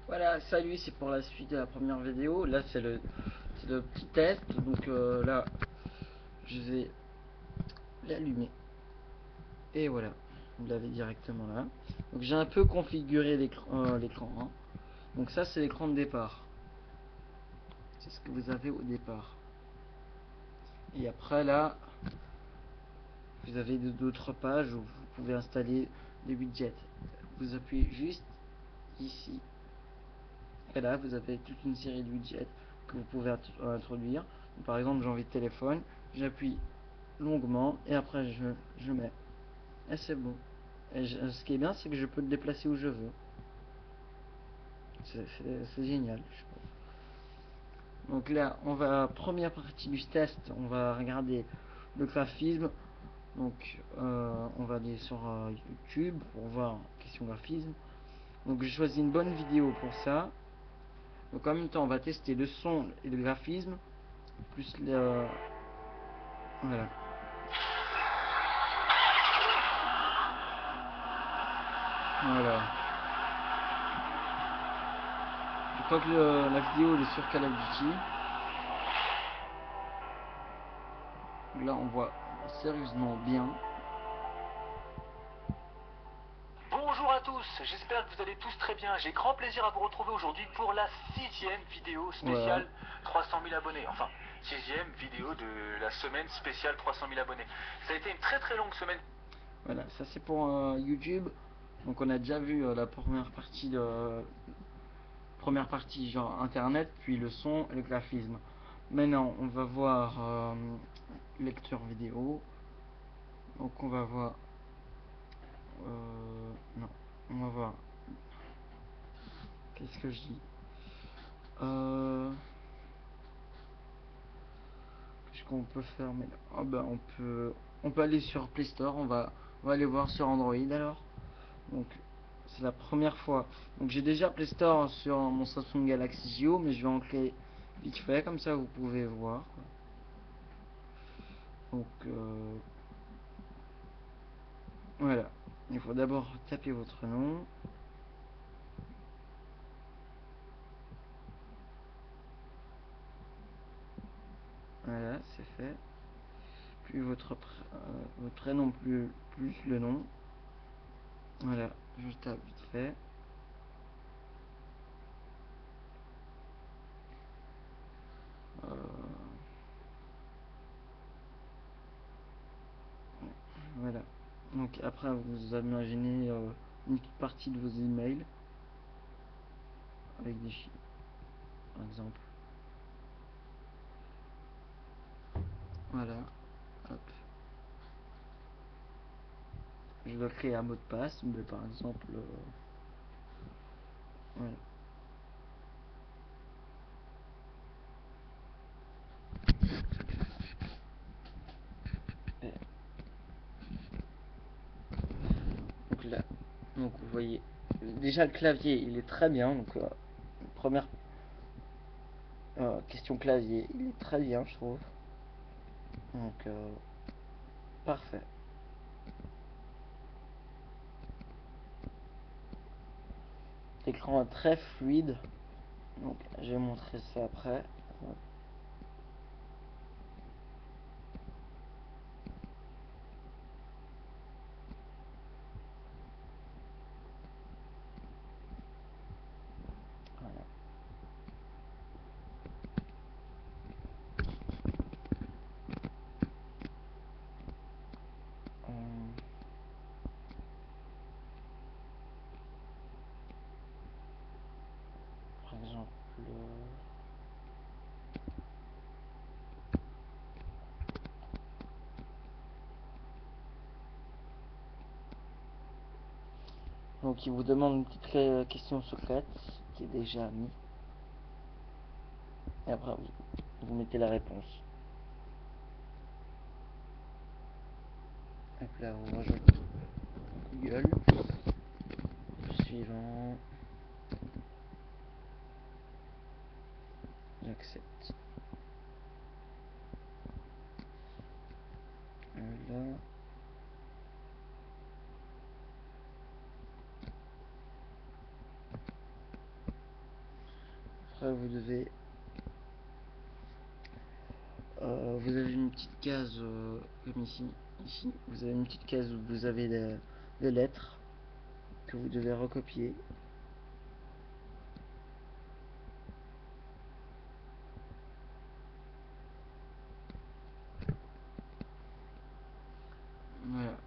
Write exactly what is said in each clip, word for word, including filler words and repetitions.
Voilà, salut, c'est pour la suite de la première vidéo. Là, c'est le, c'est le petit test. Donc euh, là, je vais l'allumer. Et voilà, vous l'avez directement là. Donc j'ai un peu configuré l'écran. Euh, l'écran hein. Donc ça, c'est l'écran de départ. C'est ce que vous avez au départ. Et après là, vous avez d'autres pages où vous pouvez installer des widgets. Vous appuyez juste ici. Et là, vous avez toute une série de widgets que vous pouvez introduire. Par exemple, j'ai envie de téléphone, j'appuie longuement et après je, je mets. Et c'est bon. Et je, ce qui est bien, c'est que je peux le déplacer où je veux. C'est génial. Donc là, on va première partie du test, on va regarder le graphisme. Donc, euh, on va aller sur euh, YouTube pour voir question graphisme. Donc, j'ai choisi une bonne vidéo pour ça. Donc, en même temps, on va tester le son et le graphisme, plus le voilà. Voilà. Je crois que le, la vidéo est sur Call of Duty. Là, on voit sérieusement bien. Bonjour à tous, j'espère que vous allez tous très bien. J'ai grand plaisir à vous retrouver aujourd'hui pour la sixième vidéo spéciale ouais. trois cent mille abonnés. Enfin, sixième vidéo de la semaine spéciale trois cent mille abonnés. Ça a été une très très longue semaine. Voilà, ça c'est pour euh, YouTube. Donc on a déjà vu euh, la première partie de euh, première partie genre internet, puis le son et le graphisme. Maintenant, on va voir euh, lecture vidéo. Donc on va voir euh, non, on va voir qu'est-ce que je dis euh, qu'est-ce qu'on peut faire maintenant. Oh ben, on peut on peut aller sur Play Store, on va on va aller voir sur Android alors. Donc c'est la première fois. Donc j'ai déjà Play Store sur mon Samsung Galaxy J O, mais je vais en créer vite fait, comme ça vous pouvez voir. Donc euh, voilà. Il faut d'abord taper votre nom. Voilà, c'est fait. Puis votre, euh, votre prénom plus, plus le nom. Voilà, je tape vite fait. Euh, voilà. Donc après vous imaginez euh, une petite partie de vos emails avec des chiffres, par exemple. Voilà. Hop. Je dois créer un mot de passe, mais par exemple, euh, voilà. Et donc là, donc vous voyez, déjà le clavier, il est très bien. Donc euh, première euh, question clavier, il est très bien, je trouve. Donc euh, parfait. L'écran est très fluide. Donc je vais montrer ça après. Voilà. Hum. Par exemple, euh, donc il vous demande une petite question secrète qui est déjà mise. Et après vous, vous mettez la réponse. Hop là, on rajoute Google. Suivant. J'accepte. Là. après vous devez euh, vous avez une petite case euh, comme ici ici vous avez une petite case où vous avez des, des lettres que vous devez recopier. Voilà.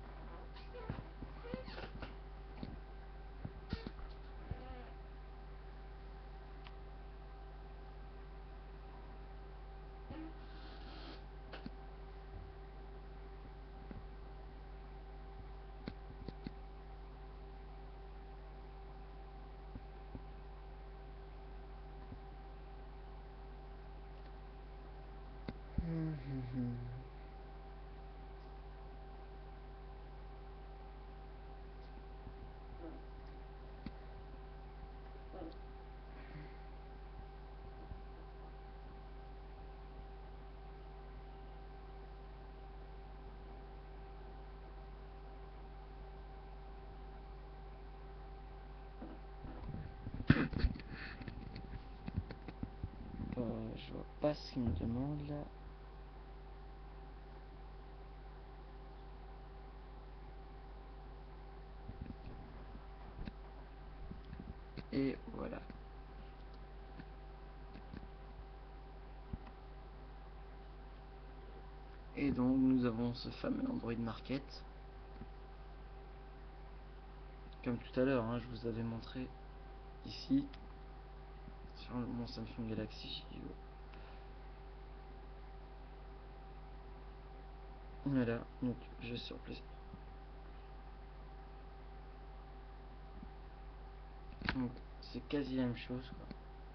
Euh, je vois pas ce qu'il me demande là. Et voilà. Et donc nous avons ce fameux Android Market. Comme tout à l'heure, hein, je vous avais montré ici sur mon Samsung Galaxy J O. Voilà, donc je suis sur Play Store. Donc c'est quasi la même chose quoi.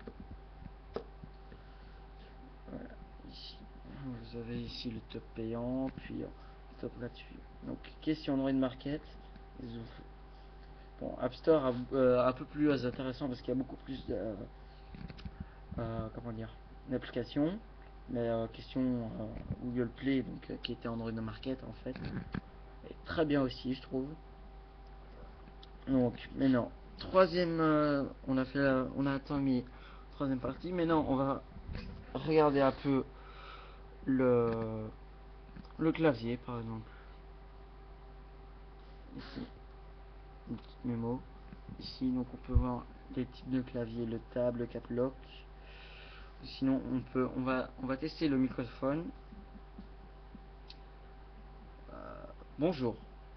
Voilà, ici vous avez ici le top payant, puis le top gratuit. Donc question Android Market, ils ont fait... Bon, App Store a, euh, un peu plus intéressant parce qu'il y a beaucoup plus de euh, euh, comment dire d'applications. Mais euh, question euh, Google Play, donc euh, qui était Android Market en fait, est très bien aussi je trouve. Donc maintenant troisième, euh, on a fait, la, on a atteint mi troisième partie. Maintenant on va regarder un peu le le clavier par exemple. Ici une petite mémo. Ici donc on peut voir les types de clavier, le tab, le cap lock. Sinon on peut, on va, on va tester le microphone. Euh, bonjour.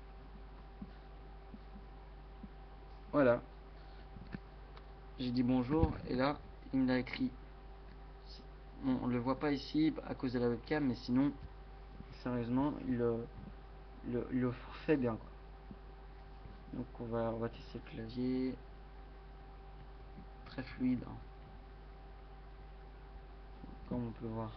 Voilà. J'ai dit bonjour et là il me l'a écrit. Bon, on le voit pas ici à cause de la webcam, mais sinon sérieusement il le, le, le fait bien quoi. Donc on va, on va tester le clavier. Très fluide hein. Comme on peut voir.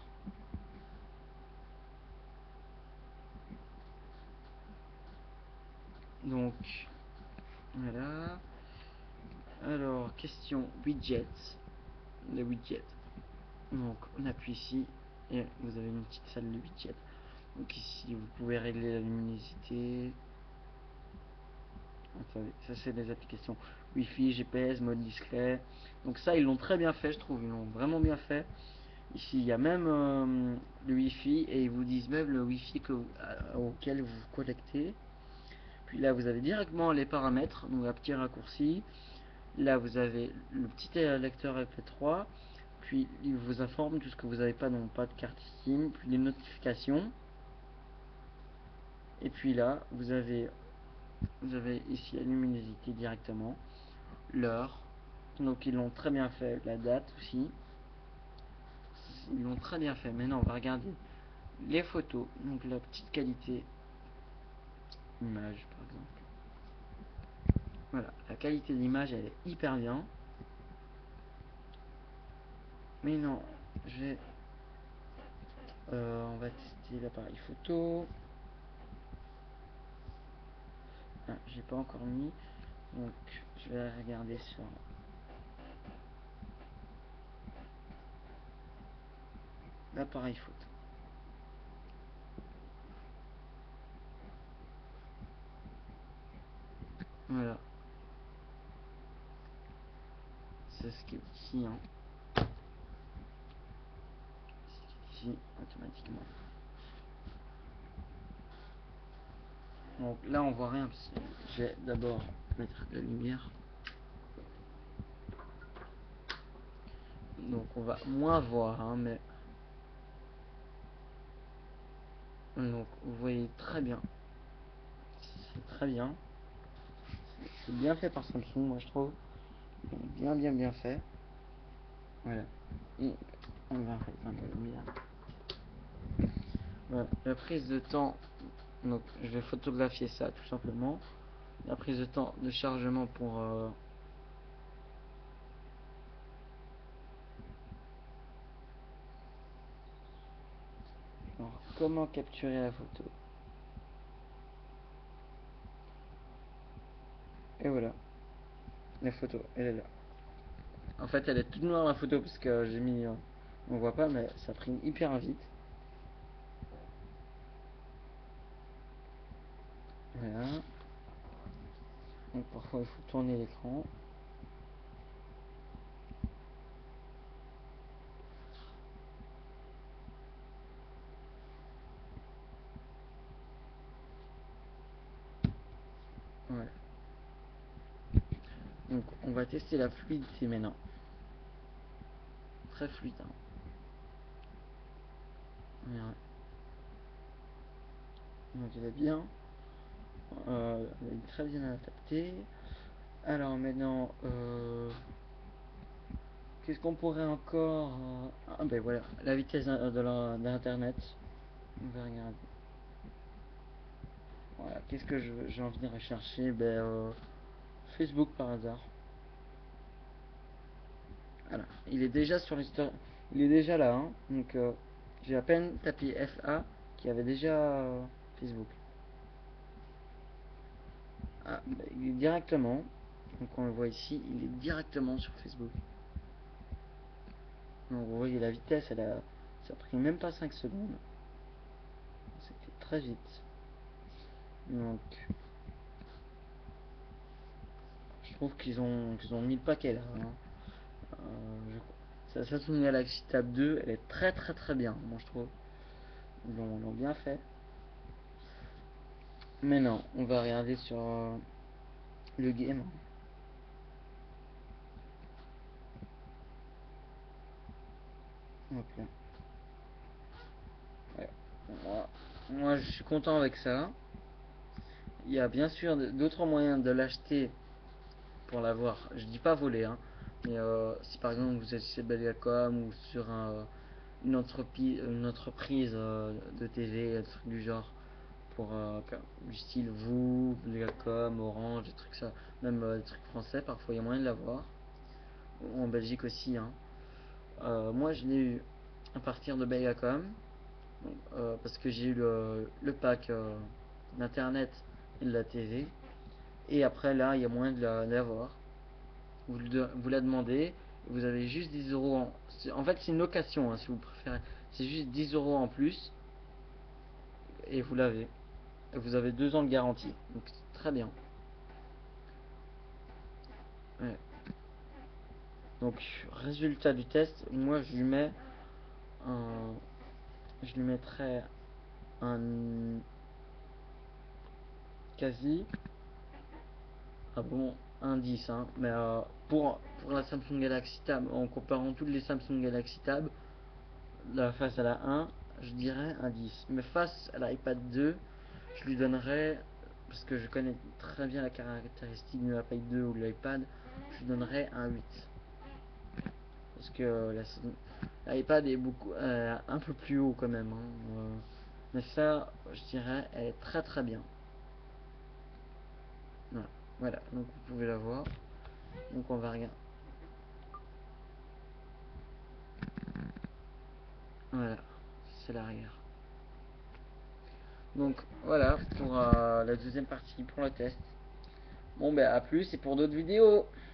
Donc voilà. Alors question widget. Le widget. Donc on appuie ici et vous avez une petite salle de widget. Donc ici vous pouvez régler la luminosité. Attendez, ça c'est des applications Wi-Fi, G P S, mode discret. Donc ça ils l'ont très bien fait je trouve, ils l'ont vraiment bien fait. Ici il y a même euh, le Wi-Fi et ils vous disent même le Wi-Fi que, euh, auquel vous vous connectez. Puis là vous avez directement les paramètres, donc un petit raccourci. Là vous avez le petit lecteur M P trois. Puis il vous informe tout ce que vous n'avez pas, donc pas de carte SIM. Puis les notifications. Et puis là vous avez vous avez ici la luminosité directement, l'heure. Donc ils l'ont très bien fait, la date aussi. Ils l'ont très bien fait. Maintenant on va regarder les photos. Donc la petite qualité image par exemple. Voilà, la qualité de l'image elle est hyper bien. Mais non, je vais euh, on va tester l'appareil photo. Ah, j'ai pas encore mis, donc je vais regarder sur l'appareil photo. Voilà, c'est ce qui est ici hein. aussi automatiquement. Donc là on voit rien, parce que je vais d'abord mettre la lumière. Donc on va moins voir, hein, mais donc vous voyez très bien, c'est très bien, c'est bien fait par Samsung, moi je trouve, bien bien bien fait. Voilà, et on va éteindre la lumière. Voilà, la prise de temps, donc je vais photographier ça tout simplement. La prise de temps de chargement pour euh, alors, comment capturer la photo. Et voilà, la photo, elle est là. En fait, elle est toute noire la photo parce que j'ai mis, euh, on voit pas, mais ça prime hyper vite. Voilà. Donc parfois il faut tourner l'écran. Voilà. Donc on va tester la fluidité maintenant. Très fluide. Hein. Voilà. Donc elle est bien. Euh, elle est très bien adaptée. Alors maintenant, euh, qu'est-ce qu'on pourrait encore euh, ah ben voilà, la vitesse de l'internet. On va regarder. Voilà, qu'est-ce que j'ai envie de rechercher? Ben euh, Facebook par hasard. Voilà, il est déjà sur l'histoire, il est déjà là. Hein. Donc euh, j'ai à peine tapé F A qui avait déjà euh, Facebook. Ah, bah, il est directement, donc on le voit ici, il est directement sur Facebook. Donc vous voyez la vitesse, elle a, ça a pris même pas cinq secondes. C'était très vite. Donc je trouve qu'ils ont, qu'ils ont mis le paquet là. Hein. Euh, je, ça, Samsung Galaxy Tab deux, elle est très très très bien, moi je trouve. Ils l'ont bien fait. Maintenant, on va regarder sur euh, le game. Hop là. Ouais. Moi, moi, je suis content avec ça. Il y a bien sûr d'autres moyens de l'acheter pour l'avoir. Je dis pas voler, hein. Mais euh, si par exemple vous êtes chez Belgacom ou sur un, une entreprise, une entreprise euh, de T V, un truc du genre, pour euh, du style vous, Belgacom, Orange, des trucs ça, même euh, des trucs français, parfois il y a moyen de l'avoir. En Belgique aussi, hein. Euh, moi je l'ai eu à partir de Belgacom. Euh, parce que j'ai eu le, le pack euh, d'internet et de la T V, et après là il y a moyen de l'avoir. Vous, vous la demandez, vous avez juste dix euros en, en fait c'est une location, hein, si vous préférez, c'est juste dix euros en plus et vous l'avez, et vous avez deux ans de garantie, donc c'est très bien. Ouais. Donc résultat du test, moi je lui mets un, je lui mettrais un quasi, ah bon, un dix, hein, mais euh, pour, pour la Samsung Galaxy Tab, en comparant toutes les Samsung Galaxy Tab, la face à la un, je dirais un dix. Mais face à l'iPad deux, je lui donnerais, parce que je connais très bien la caractéristique de l'iPad deux ou de l'iPad, je lui donnerais un huit. Parce que l'iPad est beaucoup, euh, un peu plus haut quand même. Hein, euh, mais ça, je dirais, elle est très très bien. Voilà, voilà, donc vous pouvez la voir. Donc on va regarder. Voilà, c'est l'arrière. Donc voilà pour euh, la deuxième partie, pour le test. Bon ben à plus et pour d'autres vidéos.